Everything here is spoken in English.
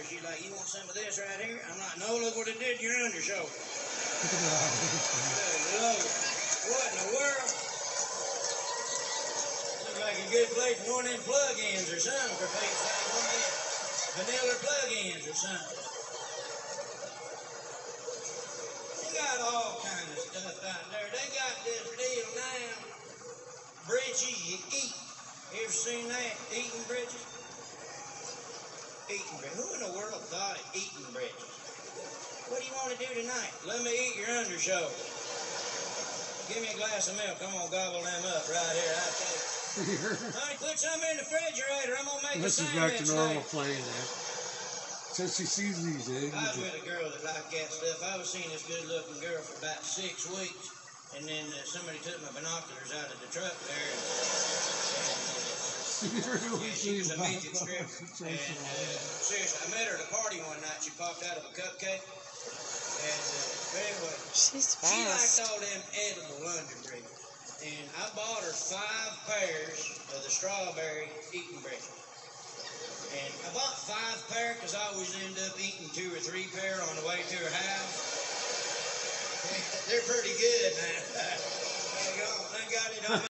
she's like, you want some of this right here? I'm like, no, look what it did to your undershoulder. What in the world? Looks like a good place for one of them plug-ins or something, for Pete's sake. One of them vanilla plug-ins or something. They got all kind of stuff out there. They got this deal now. Britches you eat. You ever seen that? Eating britches? Eating britches. Who in the world thought of eating britches? What do you want to do tonight? Let me eat your undershoulder. Give me a glass of milk. I'm going to gobble them up right here. I'll tell you. Honey, put some in the refrigerator. I'm going to make a This is sandwich. back to normal playing there. So she sees these eggs. I was with a girl that liked that stuff. I was seeing this good-looking girl for about 6 weeks. And then somebody took my binoculars out of the truck there. And she was a midget stripper. And seriously, I met her at a party one night. She popped out of a cupcake. And but anyway, she's fast. She liked all them edible London breeds. And I bought her 5 pairs of the strawberry eating bread. And I bought 5 pair because I always end up eating 2 or 3 pair on the way to her house. They're pretty good, man. There you go. I got it on.